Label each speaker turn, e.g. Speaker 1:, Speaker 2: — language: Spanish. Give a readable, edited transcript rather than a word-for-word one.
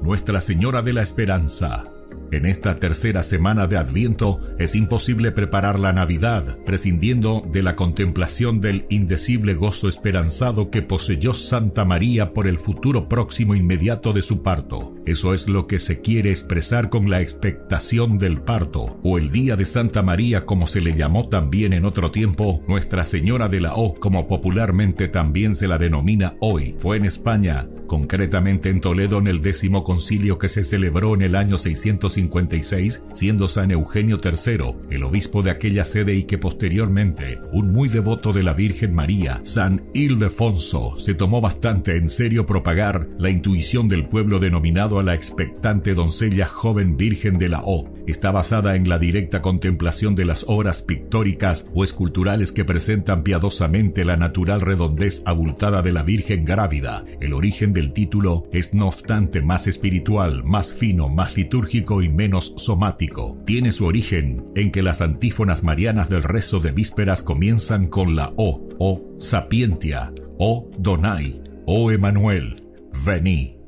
Speaker 1: Nuestra Señora de la Esperanza. En esta tercera semana de Adviento es imposible preparar la Navidad prescindiendo de la contemplación del indecible gozo esperanzado que poseyó Santa María por el futuro próximo inmediato de su parto. Eso es lo que se quiere expresar con la expectación del parto, o el Día de Santa María, como se le llamó también en otro tiempo, Nuestra Señora de la O, como popularmente también se la denomina hoy. Fue en España, concretamente en Toledo, en el 10º concilio que se celebró en el año 656, siendo San Eugenio III el obispo de aquella sede, y que posteriormente un muy devoto de la Virgen María, San Ildefonso, se tomó bastante en serio propagar la intuición del pueblo denominado a la expectante doncella joven Virgen de la O. Está basada en la directa contemplación de las obras pictóricas o esculturales que presentan piadosamente la natural redondez abultada de la Virgen grávida. El origen del título es no obstante más espiritual, más fino, más litúrgico y menos somático. Tiene su origen en que las antífonas marianas del rezo de vísperas comienzan con la O Sapientia, O Donai, O Emanuel, Vení.